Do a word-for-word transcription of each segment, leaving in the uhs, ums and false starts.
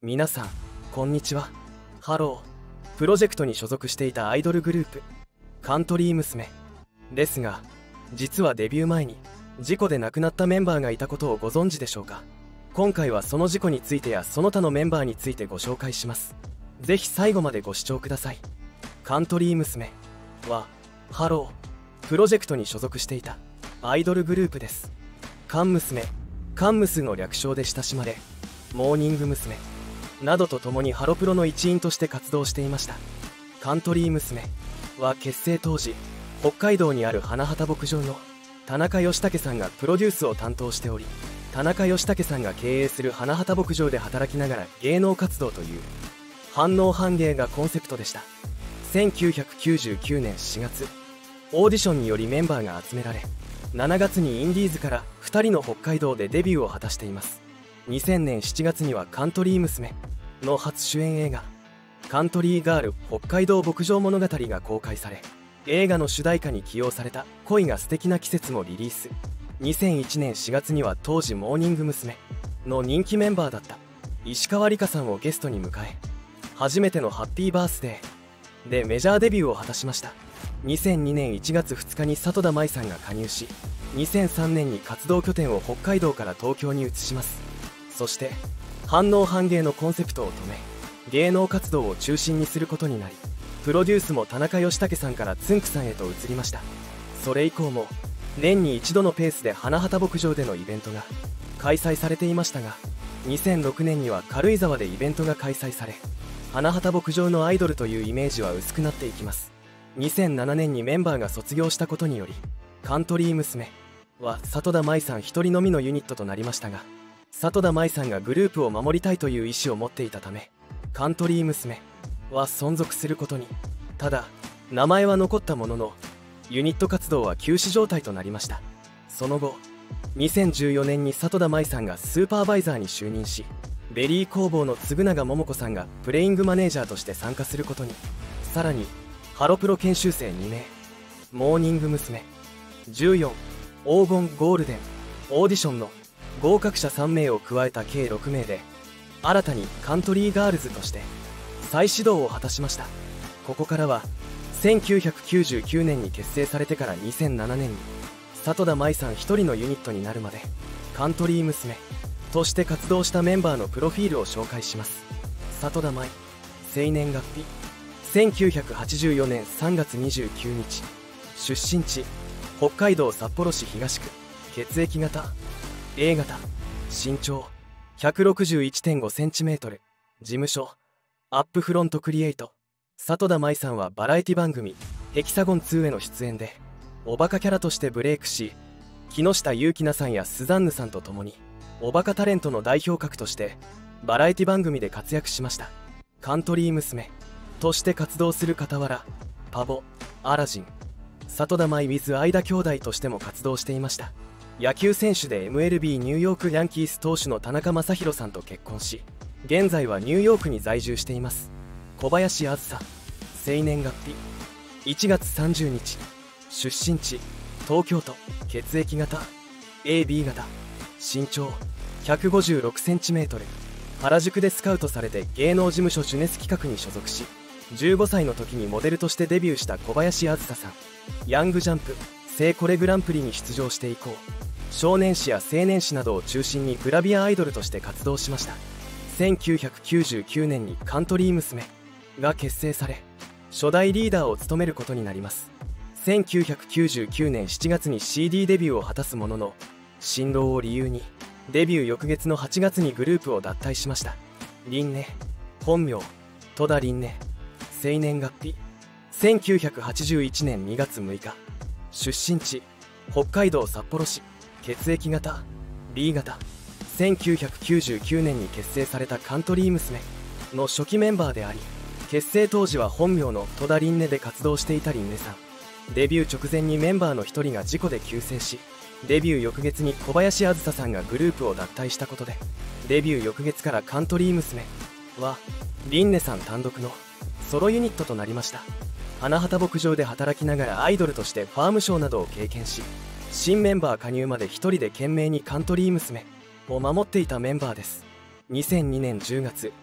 皆さんこんにちは。ハロー。プロジェクトに所属していたアイドルグループカントリー娘ですが、実はデビュー前に事故で亡くなったメンバーがいたことをご存知でしょうか。今回はその事故についてやその他のメンバーについてご紹介します。ぜひ最後までご視聴ください。カントリー娘はハロープロジェクトに所属していたアイドルグループです。カン娘、カンムスの略称で親しまれ、モーニング娘。などと共にハロプロの一員として活動していました。カントリー娘は結成当時、北海道にある花畑牧場の田中義武さんがプロデュースを担当しており、田中義武さんが経営する花畑牧場で働きながら芸能活動という反応反芸がコンセプトでした。せんきゅうひゃくきゅうじゅうきゅうねんしがつ、オーディションによりメンバーが集められ、しちがつにインディーズからふたりの北海道でデビューを果たしています。にせんねんしちがつにはカントリー娘の初主演映画「カントリーガール北海道牧場物語」が公開され、映画の主題歌に起用された「恋が素敵な季節」もリリース。にせんいちねんしがつには当時モーニング娘。の人気メンバーだった石川梨花さんをゲストに迎え、初めての「ハッピーバースデー」でメジャーデビューを果たしました。にせんにねんいちがつふつかに里田舞さんが加入し、にせんさんねんに活動拠点を北海道から東京に移します。そして反応反芸のコンセプトを止め、芸能活動を中心にすることになり、プロデュースも田中義武さんからつんくさんへと移りました。それ以降も年に一度のペースで花畑牧場でのイベントが開催されていましたが、にせんろくねんには軽井沢でイベントが開催され、花畑牧場のアイドルというイメージは薄くなっていきます。にせんななねんにメンバーが卒業したことにより、カントリー娘は里田舞さん一人のみのユニットとなりましたが、里田舞さんがグループを守りたいという意思を持っていたため、カントリー娘は存続することに。ただ名前は残ったものの、ユニット活動は休止状態となりました。その後にせんじゅうよねんに里田舞さんがスーパーバイザーに就任し、ベリー工房の嗣永桃子さんがプレイングマネージャーとして参加することに。さらにハロプロ研修生にめい、モーニング娘。じゅうよん、黄金ゴールデン、オーディションの合格者さんめいを加えた計ろくめいで、新たにカントリーガールズとして再始動を果たしました。ここからはせんきゅうひゃくきゅうじゅうきゅうねんに結成されてからにせんななねんに里田舞さん一人のユニットになるまで、カントリー娘として活動したメンバーのプロフィールを紹介します。里田舞、生年月日せんきゅうひゃくはちじゅうよねんさんがつにじゅうくにち、出身地北海道札幌市東区、血液型 エー 型、身長 ひゃくろくじゅういってんごセンチメートル、事務所アップフロントクリエイト。里田舞さんはバラエティ番組ヘキサゴンツーへの出演でおバカキャラとしてブレイクし、木下ゆうきなさんやスザンヌさんと共におバカタレントの代表格としてバラエティ番組で活躍しました。カントリー娘として活動する傍ら、パボ、アラジン、里田舞 with 相田兄弟としても活動していました。野球選手で エムエルビー ニューヨークヤンキース投手の田中将大さんと結婚し、現在はニューヨークに在住しています。小林あずさ、生年月日いちがつさんじゅうにち、出身地東京都、血液型 エービー 型、身長 ひゃくごじゅうろくセンチメートル、原宿でスカウトされて芸能事務所ジュネス企画に所属し、じゅうごさいの時にモデルとしてデビューした小林あずささん。ヤングジャンプ聖コレグランプリに出場して以降、少年誌や青年誌などを中心にグラビアアイドルとして活動しました。せんきゅうひゃくきゅうじゅうきゅうねんにカントリー娘が結成され、初代リーダーを務めることになります。せんきゅうひゃくきゅうじゅうきゅうねんしちがつに シーディー デビューを果たすものの、心労を理由にデビュー翌月のはちがつにグループを脱退しました。凛音、本名戸田凛音、生年月日せんきゅうひゃくはちじゅういちねんにがつむいか、出身地北海道札幌市、血液型 ビー 型。せんきゅうひゃくきゅうじゅうきゅうねんに結成されたカントリー娘の初期メンバーであり、結成当時は本名の戸田凛音で活動していた凛音さん。デビュー直前にメンバーの一人が事故で急逝し、デビュー翌月に小林あずささんがグループを脱退したことで、デビュー翌月からカントリー娘は凛音さん単独のソロユニットとなりました。花畑牧場で働きながらアイドルとしてファームショーなどを経験し、新メンバー加入まで一人で懸命にカントリー娘を守っていたメンバーです。にせんにねんじゅうがつ、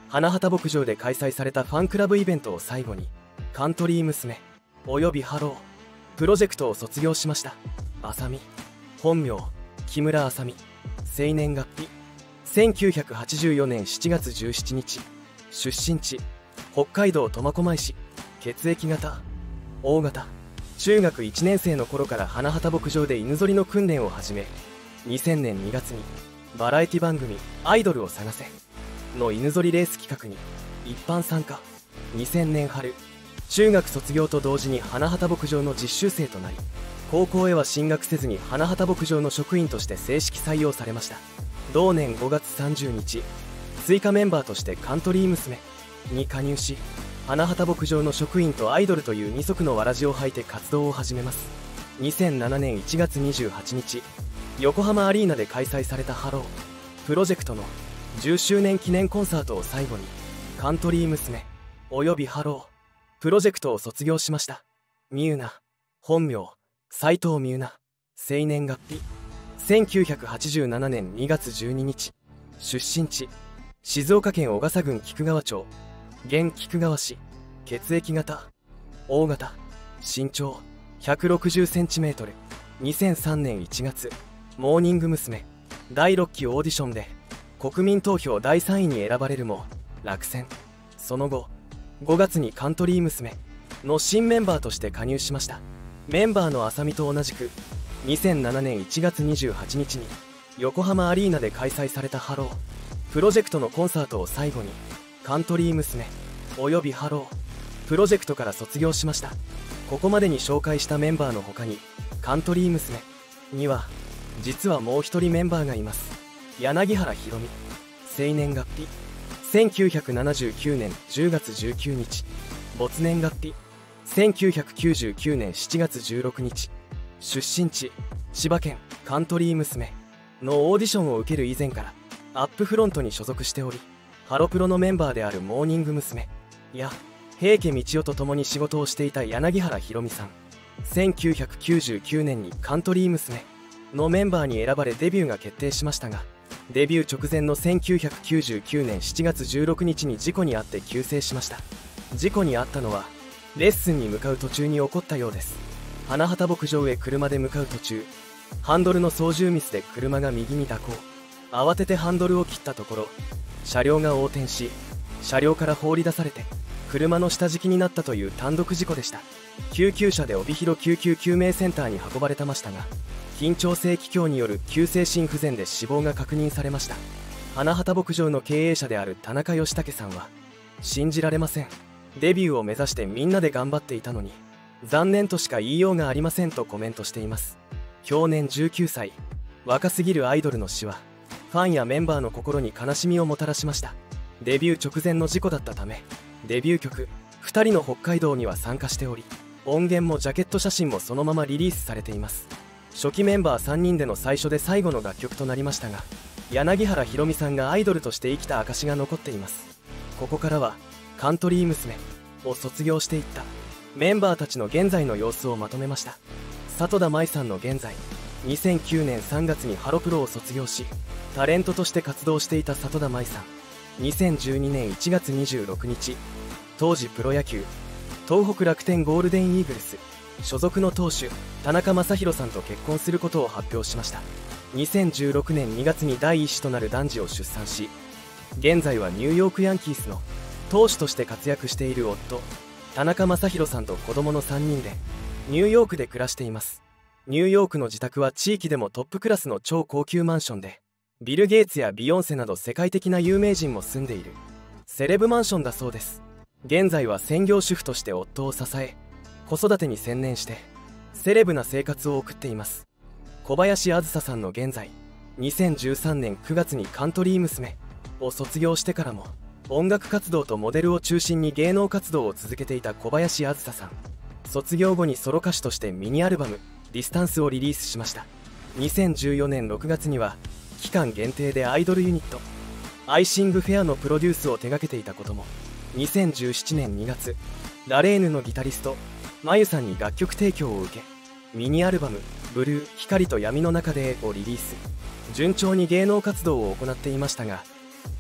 花畑牧場で開催されたファンクラブイベントを最後にカントリー娘およびハロープロジェクトを卒業しました。あさみ、本名木村あさみ、生年月日せんきゅうひゃくはちじゅうよねんしちがつじゅうしちにち、出身地北海道苫小牧市、血液型 O 型。中学いちねんせいの頃から花畑牧場で犬ぞりの訓練を始め、にせんねんにがつにバラエティ番組「アイドルを探せ」の犬ぞりレース企画に一般参加。にせんねん春、中学卒業と同時に花畑牧場の実習生となり、高校へは進学せずに花畑牧場の職員として正式採用されました。同年ごがつさんじゅうにち、追加メンバーとしてカントリー娘に加入し、花畑牧場の職員とアイドルという二足のわらじを履いて活動を始めます。にせんななねんいちがつにじゅうはちにち、横浜アリーナで開催されたハロープロジェクトのじゅっしゅうねん記念コンサートを最後にカントリー娘およびハロープロジェクトを卒業しました。みゆな、本名斉藤みゆな、生年月日せんきゅうひゃくはちじゅうななねんにがつじゅうににち、出身地静岡県小笠郡菊川町、現菊川市、血液型 O 型。身長ひゃくろくじゅっセンチメートル。にせんさんねんいちがつ、モーニング娘。だいろっきオーディションで国民投票だいさんいに選ばれるも落選。その後ごがつにカントリー娘の新メンバーとして加入しました。メンバーのあさみと同じくにせんななねんいちがつにじゅうはちにちに横浜アリーナで開催されたハロープロジェクトのコンサートを最後にカントリー娘およびハロープロジェクトから卒業しました。ここまでに紹介したメンバーの他にカントリー娘には実はもう一人メンバーがいます。柳原ひろみ、生年月日せんきゅうひゃくななじゅうきゅうねんじゅうがつじゅうくにち、没年月日せんきゅうひゃくきゅうじゅうきゅうねんしちがつじゅうろくにち、出身地千葉県。カントリー娘のオーディションを受ける以前からアップフロントに所属しており、ハロプロのメンバーであるモーニング娘。や平家道夫と共に仕事をしていた柳原ひろみさん。せんきゅうひゃくきゅうじゅうきゅうねんにカントリー娘のメンバーに選ばれデビューが決定しましたが、デビュー直前のせんきゅうひゃくきゅうじゅうきゅうねんしちがつじゅうろくにちに事故に遭って急逝しました。事故に遭ったのはレッスンに向かう途中に起こったようです。花畑牧場へ車で向かう途中、ハンドルの操縦ミスで車が右に蛇行。慌ててハンドルを切ったところ車両が横転し、車両から放り出されて車の下敷きになったという単独事故でした。救急車で帯広救急救命センターに運ばれてましたが、緊張性気胸による急性心不全で死亡が確認されました。花畑牧場の経営者である田中義武さんは、信じられません、デビューを目指してみんなで頑張っていたのに残念としか言いようがありませんとコメントしています。享年じゅうきゅうさい、若すぎるアイドルの死はファンやメンバーの心に悲しみをもたらしました。デビュー直前の事故だったため、デビュー曲「ふたりの北海道」には参加しており、音源もジャケット写真もそのままリリースされています。初期メンバーさんにんでの最初で最後の楽曲となりましたが、柳原ひろみさんがアイドルとして生きた証が残っています。ここからはカントリー娘を卒業していったメンバーたちの現在の様子をまとめました。里田舞さんの現在、にせんきゅうねんさんがつにハロプロを卒業し、タレントとして活動していた里田舞さん。にせんじゅうにねんいちがつにじゅうろくにち、当時プロ野球東北楽天ゴールデンイーグルス所属の投手田中将大さんと結婚することを発表しました。にせんじゅうろくねんにがつに第一子となる男児を出産し、現在はニューヨークヤンキースの投手として活躍している夫田中将大さんと子供のさんにんでニューヨークで暮らしています。ニューヨークの自宅は地域でもトップクラスの超高級マンションで、ビル・ゲイツやビヨンセなど世界的な有名人も住んでいるセレブマンションだそうです。現在は専業主婦として夫を支え、子育てに専念してセレブな生活を送っています。小林あずささんの現在、にせんじゅうさんねんくがつにカントリー娘を卒業してからも音楽活動とモデルを中心に芸能活動を続けていた小林あずささん。卒業後にソロ歌手としてミニアルバム「ディスタンス」をリリースしました。にせんじゅうよねんろくがつには期間限定でアイドルユニットアイシングフェアのプロデュースを手掛けていたことも。にせんじゅうななねんにがつ、ラレーヌのギタリストまゆさんに楽曲提供を受け、ミニアルバム「ブルー光と闇の中で」をリリース。順調に芸能活動を行っていましたが、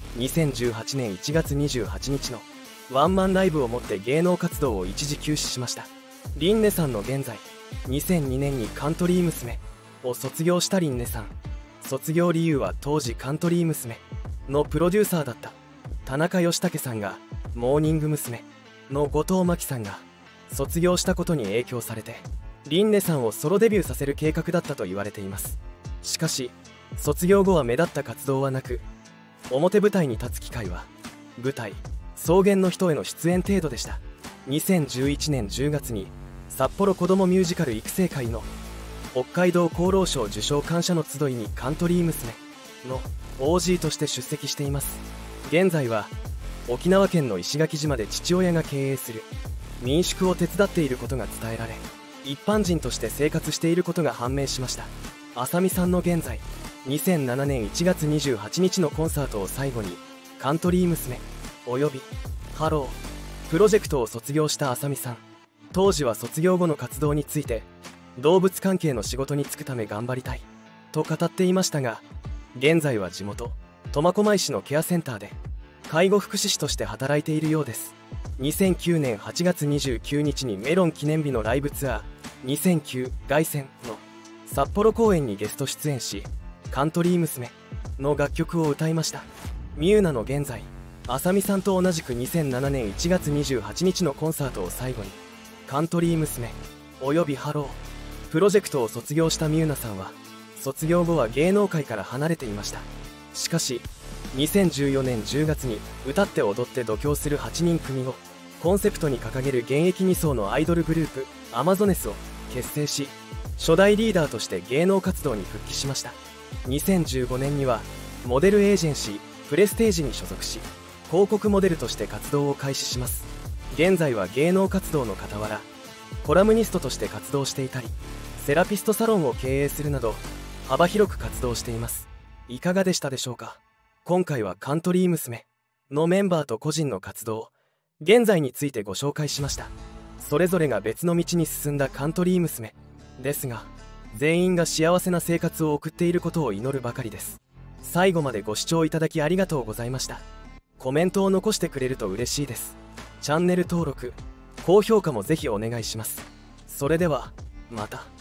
にせんじゅうはちねんいちがつにじゅうはちにちのワンマンライブをもって芸能活動を一時休止しました。リンネさんの現在、にせんにねんにカントリー娘を卒業したリンネさん。卒業理由は当時カントリー娘のプロデューサーだった田中義武さんがモーニング娘。の後藤真希さんが卒業したことに影響されて、リンネさんをソロデビューさせる計画だったと言われています。しかし卒業後は目立った活動はなく、表舞台に立つ機会は舞台「草原の人」への出演程度でした。にせんじゅういちねんじゅうがつに札幌子どもミュージカル育成会の北海道厚労省受賞感謝の集いにカントリー娘の オージー として出席しています。現在は沖縄県の石垣島で父親が経営する民宿を手伝っていることが伝えられ、一般人として生活していることが判明しました。あさみさんの現在、にせんななねんいちがつにじゅうはちにちのコンサートを最後にカントリー娘およびハロープロジェクトを卒業したあさみさん。当時は卒業後の活動について、動物関係の仕事に就くため頑張りたいと語っていましたが、現在は地元苫小牧市のケアセンターで介護福祉士として働いているようです。にせんきゅうねんはちがつにじゅうくにちにメロン記念日のライブツアーにせんきゅう凱旋の札幌公演にゲスト出演し、カントリー娘の楽曲を歌いました。ミューナの現在、あさみさんと同じくにせんななねんいちがつにじゅうはちにちのコンサートを最後にカントリー娘およびハロープロジェクトを卒業したミューナさんは、卒業後は芸能界から離れていました。しかしにせんじゅうよねんじゅうがつに歌って踊って度胸するはちにん組をコンセプトに掲げる現役に層のアイドルグループアマゾネスを結成し、初代リーダーとして芸能活動に復帰しました。にせんじゅうごねんにはモデルエージェンシープレステージに所属し、広告モデルとして活動を開始します。現在は芸能活動の傍らコラムニストとして活動していたり、セラピストサロンを経営するなど幅広く活動しています。いかがでしたでしょうか。今回はカントリー娘のメンバーと個人の活動、現在についてご紹介しました。それぞれが別の道に進んだカントリー娘ですが、全員が幸せな生活を送っていることを祈るばかりです。最後までご視聴いただきありがとうございました。コメントを残してくれると嬉しいです。チャンネル登録、高評価もぜひお願いします。それではまた。